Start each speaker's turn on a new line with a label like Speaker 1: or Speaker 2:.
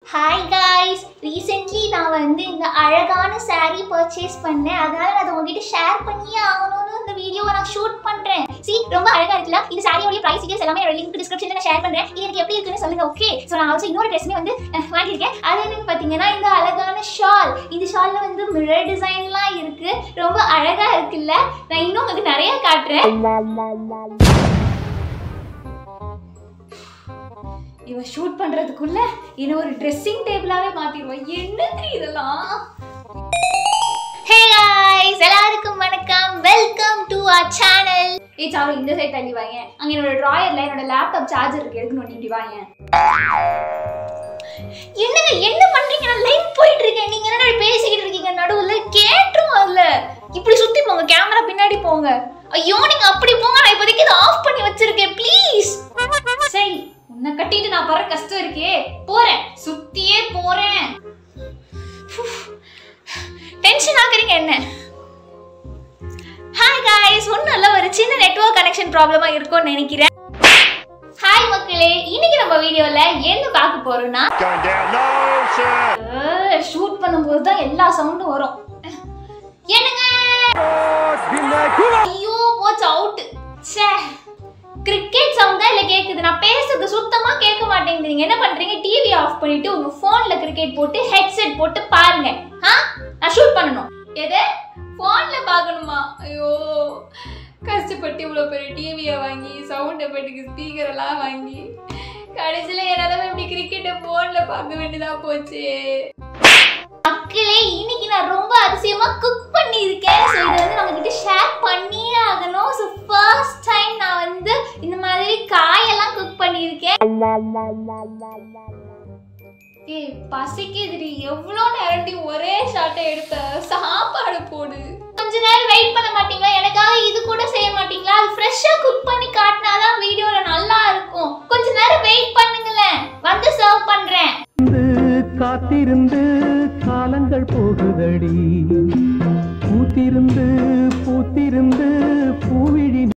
Speaker 1: Hi guys, recently நான் வந்து இந்த அழகான saree purchase பண்ணேன். அதனால நான் உங்ககிட்ட ஷேர் பண்ணியே ஆகணும்னு இந்த வீடியோவை நான் ஷூட் பண்றேன். See, ரொம்ப அழகா இருக்குல. இந்த சாரியோட பிரைஸ் டீடைல்ஸ் எல்லாமே என்னோட லிங்க் டிஸ்கிரிப்ஷன்ல நான் ஷேர் பண்றேன். இது எனக்கு எப்படி இருக்குன்னு சொல்லுங்க. ஓகே. சோ நான் also இன்னொரு Dress வந்து வாங்கியிருக்கேன். அது என்னன்னு பாத்தீங்கன்னா இந்த அழகான ஷால். இந்த ஷால்ல வந்து மிரர் டிசைன்லாம் இருக்கு. ரொம்ப அழகா இருக்குல்ல. நான் இன்னும் உங்களுக்கு நிறைய காட்டுறேன். இவ ஷூட் பண்றதுக்குள்ள என்ன ஒரு ட்ரெஸ்ஸிங் டேபிளாவே மாத்திடுவோம். என்னது இதெல்லாம்? ஹே गाइस, எல்லாருக்கும் வணக்கம். Welcome to our channel. Sir இந்த சைடு தள்ளி வாங்க. அங்க என்னோட டிராயர்ல என்னோட லேப்டாப் சார்ஜர் இருக்கு. எடுக்கணும் நீங்க வாங்க. என்னங்க என்ன பண்றீங்க? நான் லைவ் போயிட்டு இருக்கேன். நீங்க என்ன பேசிக்கிட்டு இருக்கீங்க? நடுவுல கேட்றோம்ல. இப்படி சுத்தி போங்க. கேமரா பின்னாடி போங்க. ஐயோ நீங்க அப்படி போங்க. நான் இப்போதைக்கு இத ஆஃப் பண்ணி வச்சிருக்கேன். ப்ளீஸ். சரி. உன்னை கட்டிட்டு நான் பற கஷ்டம் இருக்கே. போறேன். சுத்தியே போறேன். டென்ஷன் ஆகுறீங்க என்ன? ஹாய் गाइस, ஒண்ணுல்ல ஒரு சின்ன நெட்வொர்க் கனெக்ஷன் ப்ராப்ளமா இருக்கும்னு நினைக்கிறேன். ஹாய் மக்களே, இன்னைக்கு நம்ம வீடியோல என்ன பார்க்க போறோம்னா ஷூட் பண்ணும்போது தான் எல்லா சவுண்டும் வரும். என்னங்க? ஐயோ போச்சு அவுட். ச்சே. கிரிக்கெட் சவுண்ட் தான் இல்ல கேக்குது. நான் பேசுறது சுத்தமா கேட்க மாட்டேங்குது. நீங்க என்ன பண்றீங்க? டிவி ஆஃப் பண்ணிட்டு உங்க போன்ல கிரிக்கெட் போட்டு ஹெட்செட் போட்டு பாருங்க. நான் ஷூட் பண்ணனும். எது? போன்ல பார்க்கணுமா? ஐயோ கஷ்டப்பட்டு இவ்வளவு பெரிய டிவியை வாங்கி சவுண்ட் எஃபெக்ட்டுக்கு ஸ்பீக்கர் எல்லாம் வாங்கி கடைசியில என்னால இப்படி கிரிக்கெட்டை போன்ல பார்க்க வேண்டியதா போச்சு. மக்களே, இன்னைக்கு நான் ரொம்ப அதிசயமா குக் பண்ணி இருக்கேன். சோ இத வந்து நம்ம கிட்ட ஷேர் பண்ணியே ஆகணும். சோ ஃபர்ஸ்ட் டைம் நான் வந்து இந்த மாதிரி காயெல்லாம் குக் பண்ணி இருக்கேன். ஏய் பசிக்குதுடி. எவ்வளோ நேரம்டி ஒரே ஷாட்டை எடுத்த? சாப்பாடு போடு. கொஞ்ச நேரம் வெயிட் பண்ண மாட்டீங்களா? எனக்காக இது கூட செய்ய மாட்டீங்களா? அது ஃப்ரெஷ்ஷா குக் பண்ணி காட்டினாதான் வீடியோல நல்லா இருக்கும். கொஞ்ச நேரம் வெயிட் பண்ணுங்களேன். வந்து சர்வ் பண்றேன்.
Speaker 2: காத்திருந்து காலங்கள் போகுதடி, பூத்திருந்து பூத்திருந்து பூவிழி